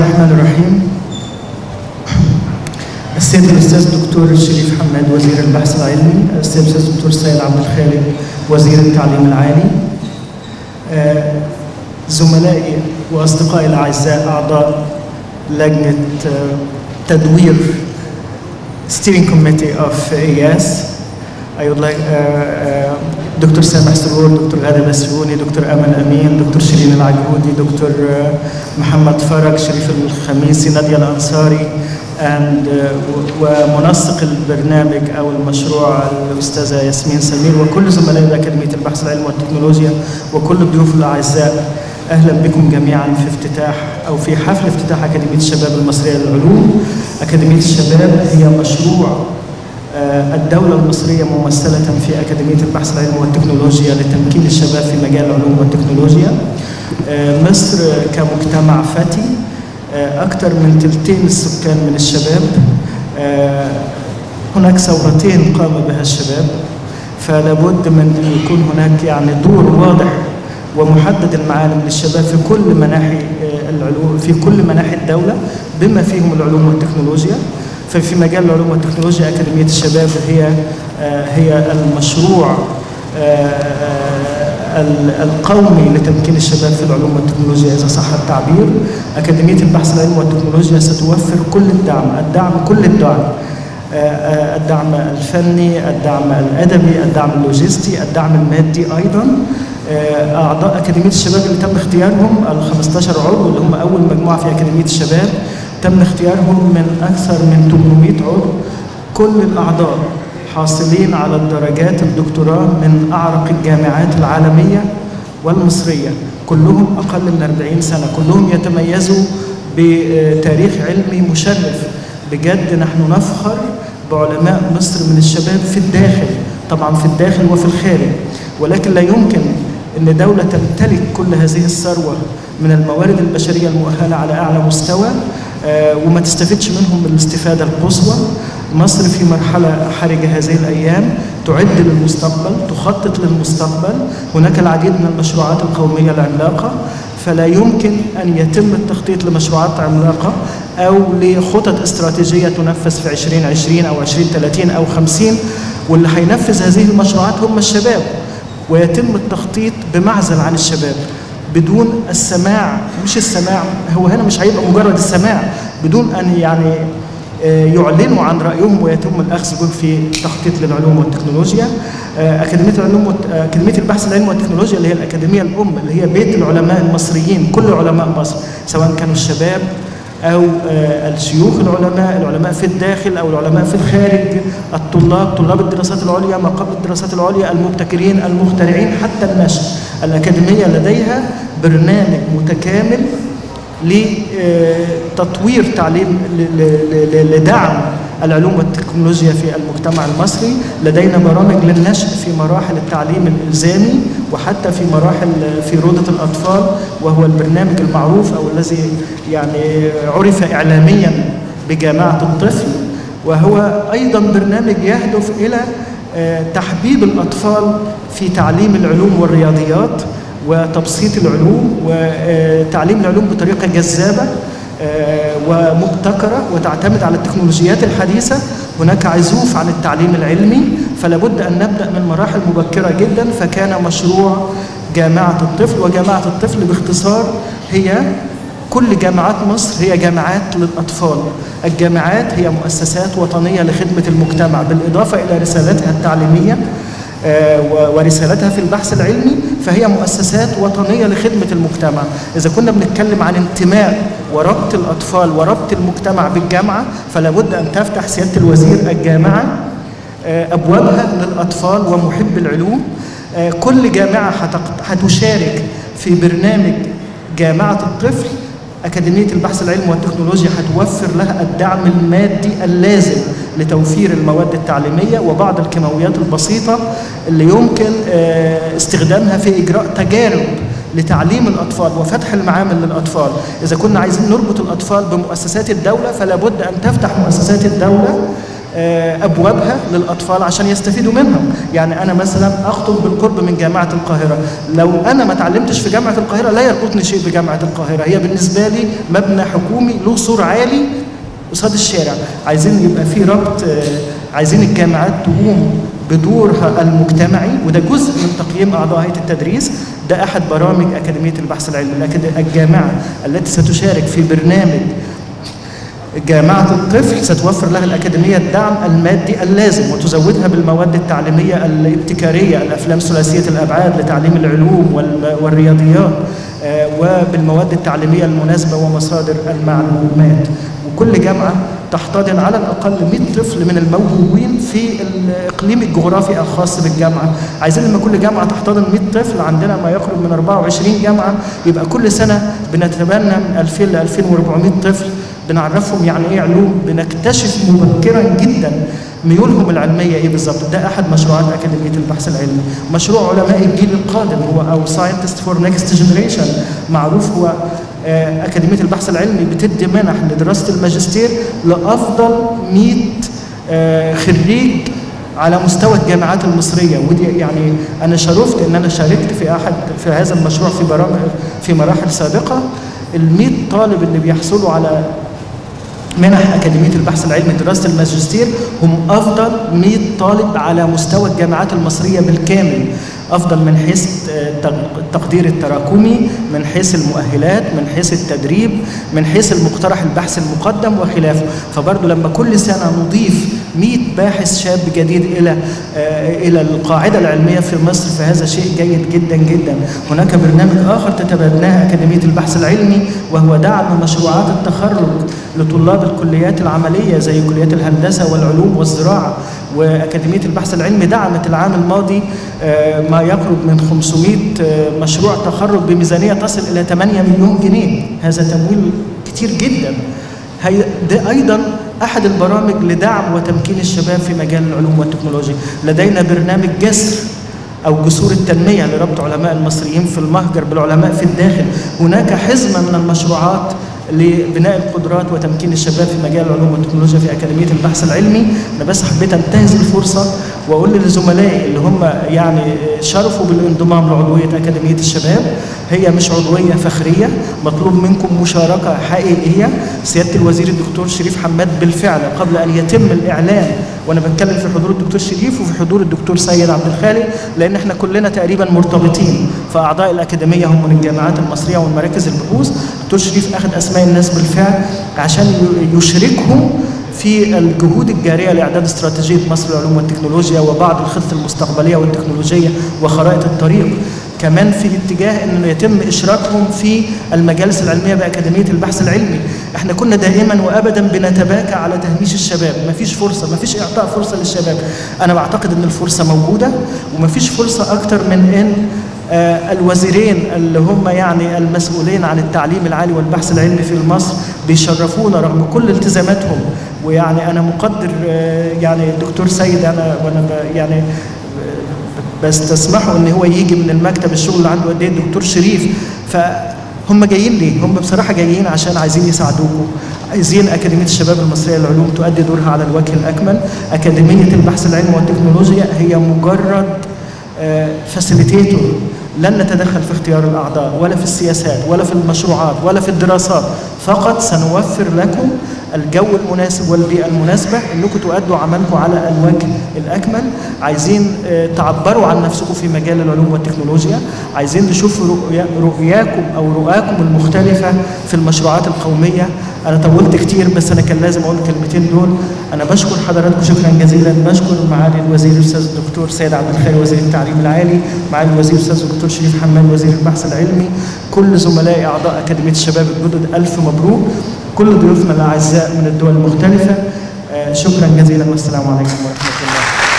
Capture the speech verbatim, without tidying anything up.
الرحمن الرحيم. السيد الأستاذ الدكتور شريف حماد وزير البحث العلمي، السيد الأستاذ الدكتور سيد عبد الخالق وزير التعليم العالي، زملائي وأصدقائي الأعزاء أعضاء لجنة تدوير Steering Committee of إي إس، I would like uh, uh, دكتور سامح سرور، دكتور غادة بسيوني، دكتور أمل أمين، دكتور شيرين العجودي، دكتور uh, محمد فرج، شريف الخميسي، نادية الأنصاري، and uh, ومنسق البرنامج أو المشروع الأستاذة ياسمين سمير، وكل زملائي بأكاديمية البحث العلمي والتكنولوجيا، وكل الضيوف الأعزاء. أهلا بكم جميعا في افتتاح أو في حفل افتتاح أكاديمية الشباب المصرية للعلوم. أكاديمية الشباب هي مشروع الدولة المصرية ممثلة في أكاديمية البحث العلمي والتكنولوجيا لتمكين الشباب في مجال العلوم والتكنولوجيا. مصر كمجتمع فتي أكثر من ثلثين السكان من الشباب. هناك ثورتين قام بها الشباب، فلا بد من أن يكون هناك يعني دور واضح ومحدد المعالم للشباب في كل مناحي العلوم، في كل مناحي الدولة بما فيهم العلوم والتكنولوجيا. ففي مجال العلوم والتكنولوجيا أكاديمية الشباب هي هي المشروع القومي لتمكين الشباب في العلوم والتكنولوجيا إذا صح التعبير. أكاديمية البحث العلمي والتكنولوجيا ستوفر كل الدعم، الدعم كل الدعم، الدعم الفني، الدعم الأدبي، الدعم اللوجستي، الدعم المادي أيضا. أعضاء أكاديمية الشباب اللي تم اختيارهم ال خمستاشر عضو اللي هم أول مجموعة في أكاديمية الشباب، تم اختيارهم من أكثر من ثمانمائة عضو. كل الأعضاء حاصلين على الدرجات الدكتوراه من أعرق الجامعات العالمية والمصرية، كلهم أقل من أربعين سنة، كلهم يتميزوا بتاريخ علمي مشرف. بجد نحن نفخر بعلماء مصر من الشباب في الداخل، طبعا في الداخل وفي الخارج، ولكن لا يمكن أن دولة تمتلك كل هذه الثروة من الموارد البشرية المؤهلة على أعلى مستوى آه وما تستفدش منهم بالاستفادة القصوى. مصر في مرحلة حرجة هذه الأيام، تعد للمستقبل، تخطط للمستقبل. هناك العديد من المشروعات القومية العملاقة، فلا يمكن أن يتم التخطيط لمشروعات عملاقة أو لخطط استراتيجية تنفذ في عشرين عشرين أو عشرين ثلاثين أو خمسين، واللي هينفذ هذه المشروعات هم الشباب، ويتم التخطيط بمعزل عن الشباب بدون السماع. مش السماع، هو هنا مش هيبقى مجرد السماع، بدون أن يعني يعلنوا عن رأيهم ويتم الأخذ به في التخطيط للعلوم والتكنولوجيا. أكاديمية العلوم أكاديمية البحث العلمي والتكنولوجيا اللي هي الأكاديمية الأم، اللي هي بيت العلماء المصريين، كل علماء مصر، سواء كانوا الشباب أو الشيوخ العلماء، العلماء في الداخل أو العلماء في الخارج، الطلاب، طلاب الدراسات العليا، ما قبل الدراسات العليا، المبتكرين، المخترعين، حتى النشء. الأكاديمية لديها برنامج متكامل لتطوير تعليم لدعم العلوم والتكنولوجيا في المجتمع المصري. لدينا برامج للنشء في مراحل التعليم الإلزامي، وحتى في مراحل في روضة الأطفال، وهو البرنامج المعروف أو الذي يعني عرف إعلاميا بجامعة الطفل، وهو أيضا برنامج يهدف إلى تحبيب الأطفال في تعليم العلوم والرياضيات وتبسيط العلوم وتعليم العلوم بطريقة جذابة ومبتكرة وتعتمد على التكنولوجيات الحديثة. هناك عزوف عن التعليم العلمي، فلا بد أن نبدأ من مراحل مبكرة جدا. فكان مشروع جامعة الطفل، وجامعة الطفل باختصار هي كل جامعات مصر هي جامعات للأطفال. الجامعات هي مؤسسات وطنية لخدمة المجتمع، بالإضافة إلى رسالتها التعليمية ورسالتها في البحث العلمي، فهي مؤسسات وطنية لخدمة المجتمع. إذا كنا بنتكلم عن انتماء وربط الأطفال وربط المجتمع بالجامعة، فلا بد أن تفتح سيادة الوزير الجامعة أبوابها للأطفال ومحب العلوم. كل جامعة هتشارك في برنامج جامعة الطفل. أكاديمية البحث العلمي والتكنولوجيا هتوفر لها الدعم المادي اللازم لتوفير المواد التعليمية وبعض الكيماويات البسيطة اللي يمكن استخدامها في إجراء تجارب لتعليم الأطفال وفتح المعامل للأطفال. إذا كنا عايزين نربط الأطفال بمؤسسات الدولة، فلا بد أن تفتح مؤسسات الدولة ابوابها للاطفال عشان يستفيدوا منهم. يعني انا مثلا اخطب بالقرب من جامعه القاهره، لو انا ما اتعلمتش في جامعه القاهره لا يربطني شيء بجامعه القاهره، هي بالنسبه لي مبنى حكومي له سور عالي قصاد الشارع. عايزين يبقى في ربط، عايزين الجامعات تقوم بدورها المجتمعي، وده جزء من تقييم اعضاء هيئه التدريس. ده احد برامج اكاديميه البحث العلمي. الجامعه التي ستشارك في برنامج جامعة الطفل ستوفر لها الأكاديمية الدعم المادي اللازم، وتزودها بالمواد التعليمية الابتكارية، الأفلام ثلاثية الأبعاد لتعليم العلوم والرياضيات، وبالمواد التعليمية المناسبة ومصادر المعلومات. وكل جامعة تحتضن على الأقل مئة طفل من الموهوبين في الإقليم الجغرافي الخاص بالجامعة. عايزين لما كل جامعة تحتضن مئة طفل، عندنا ما يقرب من أربعة وعشرين جامعة، يبقى كل سنة بنتبنى من ألفين ل ألفين وأربعمئة طفل، بنعرفهم يعني ايه علوم، بنكتشف مبكرا جدا ميولهم العلميه ايه بالظبط. ده احد مشروعات اكاديميه البحث العلمي. مشروع علماء الجيل القادم هو او ساينتست فور نيكست جنريشن معروف، هو اكاديميه البحث العلمي بتدي منح لدراسه الماجستير لافضل مئة خريج على مستوى الجامعات المصريه. ودي يعني انا شرفت ان انا شاركت في احد في هذا المشروع في برامج في مراحل سابقه. المئة طالب اللي بيحصلوا على منح أكاديمية البحث العلمي دراسة الماجستير هم أفضل مئة طالب على مستوى الجامعات المصرية بالكامل، أفضل من حيث التقدير التراكمي، من حيث المؤهلات، من حيث التدريب، من حيث المقترح البحث المقدم وخلافه. فبرضه لما كل سنة نضيف مئة باحث شاب جديد إلى إلى القاعدة العلمية في مصر، فهذا شيء جيد جدا جدا. هناك برنامج آخر تتبناه أكاديمية البحث العلمي، وهو دعم مشروعات التخرج لطلاب الكليات العملية زي كليات الهندسة والعلوم والزراعة. وأكاديمية البحث العلمي دعمت العام الماضي ما يقرب من خمسمئة مشروع تخرج بميزانية تصل إلى ثمانية مليون جنيه. هذا تمويل كتير جدا. ده أيضا أحد البرامج لدعم وتمكين الشباب في مجال العلوم والتكنولوجيا. لدينا برنامج جسر أو جسور التنمية لربط علماء المصريين في المهجر بالعلماء في الداخل. هناك حزمة من المشروعات لبناء القدرات وتمكين الشباب في مجال العلوم والتكنولوجيا في أكاديمية البحث العلمي. أنا بس حبيت أنتهز الفرصة وأقول لزملائي اللي هم يعني شرفوا بالانضمام لعضوية أكاديمية الشباب، هي مش عضوية فخرية، مطلوب منكم مشاركة حقيقية. سيادة الوزير الدكتور شريف حماد بالفعل قبل أن يتم الإعلان، وأنا بتكلم في حضور الدكتور شريف وفي حضور الدكتور سيد عبد الخالق، لأن احنا كلنا تقريبا مرتبطين، فأعضاء الأكاديمية هم من الجامعات المصرية ومن مراكز البحوث. الدكتور شريف أخذ أسماء الناس بالفعل عشان يشركهم في الجهود الجارية لإعداد استراتيجية مصر للعلوم والتكنولوجيا وبعض الخطط المستقبلية والتكنولوجية وخرائط الطريق. كمان في اتجاه أنه يتم إشراكهم في المجالس العلمية بأكاديمية البحث العلمي. احنا كنا دائما وأبدا بنتباكى على تهميش الشباب، مفيش فرصة، مفيش إعطاء فرصة للشباب. أنا بعتقد أن الفرصة موجودة، ومفيش فرصة أكتر من أن آه الوزيرين اللي هم يعني المسؤولين عن التعليم العالي والبحث العلمي في مصر بيشرفونا رغم كل التزاماتهم. ويعني أنا مقدر آه يعني الدكتور سيد، أنا وأنا يعني بستسمحه ان هو يجي من المكتب الشغل اللي عنده قد ايه الدكتور شريف. فهم جايين ليه؟ هم بصراحه جايين عشان عايزين يساعدوكم، عايزين اكاديميه الشباب المصريه للعلوم تؤدي دورها على الوجه الاكمل. اكاديميه البحث العلمي والتكنولوجيا هي مجرد فاسيليتيتور، لن نتدخل في اختيار الاعضاء ولا في السياسات ولا في المشروعات ولا في الدراسات، فقط سنوفر لكم الجو المناسب والبيئة المناسبة انكم تؤدوا عملكم على الوجه الاكمل. عايزين تعبروا عن نفسكم في مجال العلوم والتكنولوجيا، عايزين نشوف رؤياكم او رؤاكم المختلفة في المشروعات القومية. انا طولت كتير بس انا كان لازم اقول الكلمتين دول. انا بشكر حضراتكم شكرا جزيلا، بشكر معالي الوزير الاستاذ الدكتور سيد عبد الخالق وزير التعليم العالي، معالي الوزير الاستاذ الدكتور شريف حماد وزير البحث العلمي، كل زملائي اعضاء اكاديمية الشباب الجدد، الف مبروك. كل ضيوفنا الاعزاء من الدول المختلفه، شكرا جزيلا والسلام عليكم ورحمه الله.